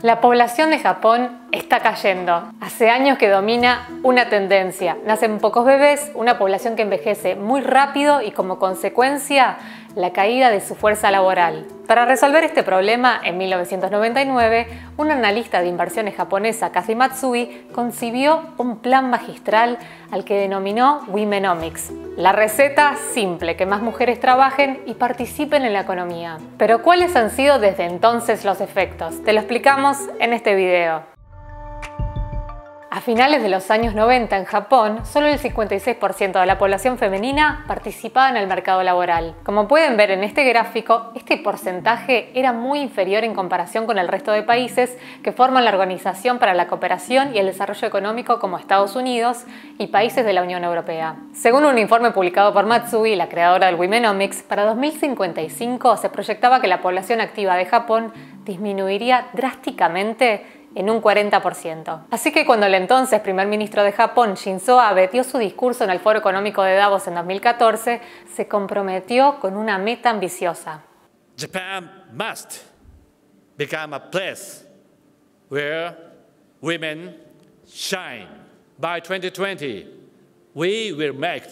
La población de Japón está cayendo. Hace años que domina una tendencia. Nacen pocos bebés, una población que envejece muy rápido y como consecuencia la caída de su fuerza laboral. Para resolver este problema, en 1999, un analista de inversiones japonesa, Kazi Matsui, concibió un plan magistral al que denominó Womenomics. La receta simple, que más mujeres trabajen y participen en la economía. Pero ¿cuáles han sido desde entonces los efectos? Te lo explicamos en este video. A finales de los años 90 en Japón, solo el 56% de la población femenina participaba en el mercado laboral. Como pueden ver en este gráfico, este porcentaje era muy inferior en comparación con el resto de países que forman la Organización para la Cooperación y el Desarrollo Económico como Estados Unidos y países de la Unión Europea. Según un informe publicado por Matsui, la creadora del Womenomics, para 2055 se proyectaba que la población activa de Japón disminuiría drásticamente en un 40%. Así que cuando el entonces primer ministro de Japón, Shinzo Abe, dio su discurso en el Foro Económico de Davos en 2014, se comprometió con una meta ambiciosa. Japan must become a place where women shine. By 2020, we will make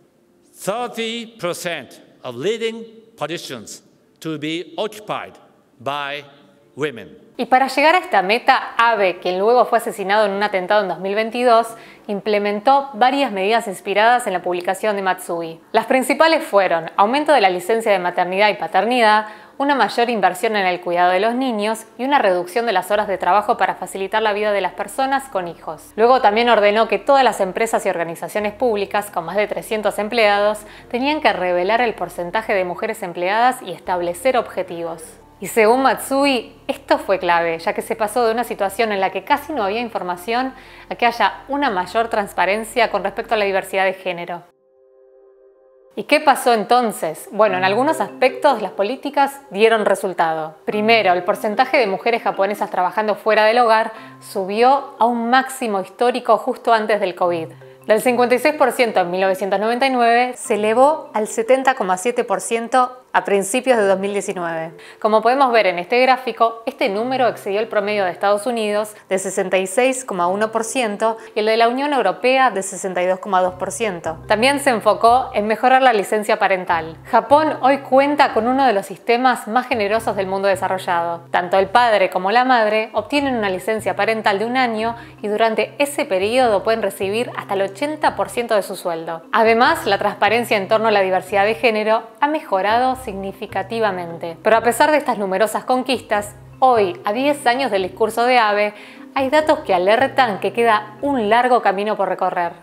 30% of leading positions to be occupied by women. Y para llegar a esta meta, Abe, quien luego fue asesinado en un atentado en 2022, implementó varias medidas inspiradas en la publicación de Matsui. Las principales fueron aumento de la licencia de maternidad y paternidad, una mayor inversión en el cuidado de los niños y una reducción de las horas de trabajo para facilitar la vida de las personas con hijos. Luego también ordenó que todas las empresas y organizaciones públicas con más de 300 empleados tenían que revelar el porcentaje de mujeres empleadas y establecer objetivos. Y según Matsui, esto fue clave, ya que se pasó de una situación en la que casi no había información a que haya una mayor transparencia con respecto a la diversidad de género. ¿Y qué pasó entonces? Bueno, en algunos aspectos las políticas dieron resultado. Primero, el porcentaje de mujeres japonesas trabajando fuera del hogar subió a un máximo histórico justo antes del COVID. Del 56% en 1999 se elevó al 70,7% a principios de 2019. Como podemos ver en este gráfico, este número excedió el promedio de Estados Unidos de 66,1% y el de la Unión Europea de 62,2%. También se enfocó en mejorar la licencia parental. Japón hoy cuenta con uno de los sistemas más generosos del mundo desarrollado. Tanto el padre como la madre obtienen una licencia parental de 1 año y durante ese periodo pueden recibir hasta el 80% de su sueldo. Además, la transparencia en torno a la diversidad de género ha mejorado significativamente. Pero a pesar de estas numerosas conquistas, hoy, a 10 años del discurso de Abe, hay datos que alertan que queda un largo camino por recorrer.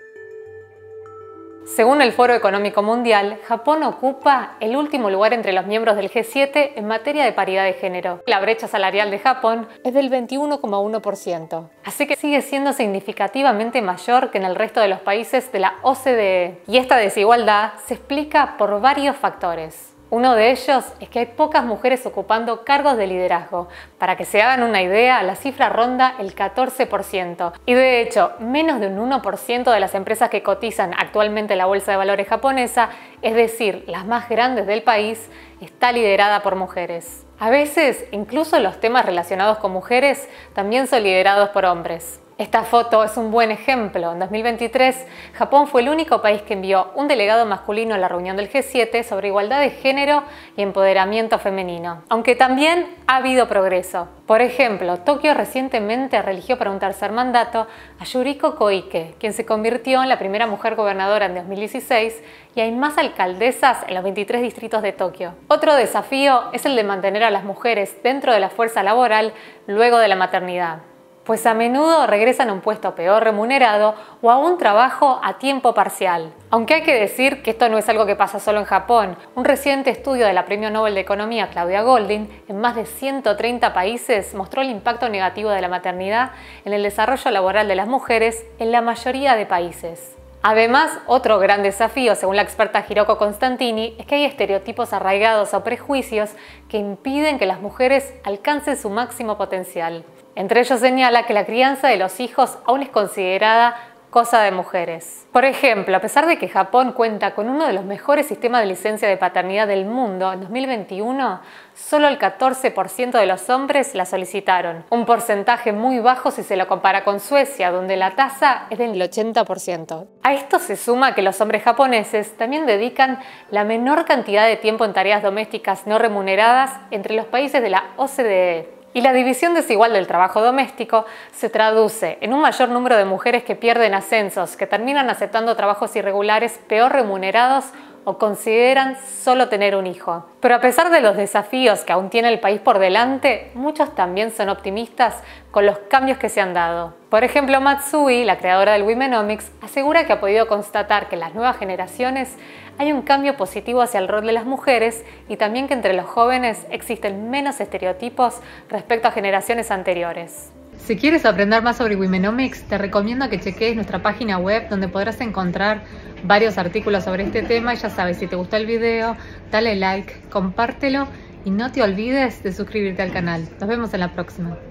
Según el Foro Económico Mundial, Japón ocupa el último lugar entre los miembros del G7 en materia de paridad de género. La brecha salarial de Japón es del 21,1%, así que sigue siendo significativamente mayor que en el resto de los países de la OCDE. Y esta desigualdad se explica por varios factores. Uno de ellos es que hay pocas mujeres ocupando cargos de liderazgo. Para que se hagan una idea, la cifra ronda el 14%. Y de hecho, menos de un 1% de las empresas que cotizan actualmente en la Bolsa de Valores japonesa, es decir, las más grandes del país, está liderada por mujeres. A veces, incluso los temas relacionados con mujeres también son liderados por hombres. Esta foto es un buen ejemplo. En 2023, Japón fue el único país que envió un delegado masculino a la reunión del G7 sobre igualdad de género y empoderamiento femenino. Aunque también ha habido progreso. Por ejemplo, Tokio recientemente religió para un tercer mandato a Yuriko Koike, quien se convirtió en la primera mujer gobernadora en 2016, y hay más alcaldesas en los 23 distritos de Tokio. Otro desafío es el de mantener a las mujeres dentro de la fuerza laboral luego de la maternidad, pues a menudo regresan a un puesto peor remunerado o a un trabajo a tiempo parcial. Aunque hay que decir que esto no es algo que pasa solo en Japón. Un reciente estudio de la Premio Nobel de Economía Claudia Goldin en más de 130 países mostró el impacto negativo de la maternidad en el desarrollo laboral de las mujeres en la mayoría de países. Además, otro gran desafío, según la experta Hiroko Constantini, es que hay estereotipos arraigados o prejuicios que impiden que las mujeres alcancen su máximo potencial. Entre ellos señala que la crianza de los hijos aún es considerada cosa de mujeres. Por ejemplo, a pesar de que Japón cuenta con uno de los mejores sistemas de licencia de paternidad del mundo, en 2021 solo el 14% de los hombres la solicitaron, un porcentaje muy bajo si se lo compara con Suecia, donde la tasa es del 80%. A esto se suma que los hombres japoneses también dedican la menor cantidad de tiempo en tareas domésticas no remuneradas entre los países de la OCDE. Y la división desigual del trabajo doméstico se traduce en un mayor número de mujeres que pierden ascensos, que terminan aceptando trabajos irregulares peor remunerados o consideran solo tener un hijo. Pero a pesar de los desafíos que aún tiene el país por delante, muchos también son optimistas con los cambios que se han dado. Por ejemplo, Matsui, la creadora del Womenomics, asegura que ha podido constatar que en las nuevas generaciones hay un cambio positivo hacia el rol de las mujeres y también que entre los jóvenes existen menos estereotipos respecto a generaciones anteriores. Si quieres aprender más sobre Womenomics, te recomiendo que cheques nuestra página web donde podrás encontrar varios artículos sobre este tema. Y ya sabes, si te gustó el video, dale like, compártelo y no te olvides de suscribirte al canal. Nos vemos en la próxima.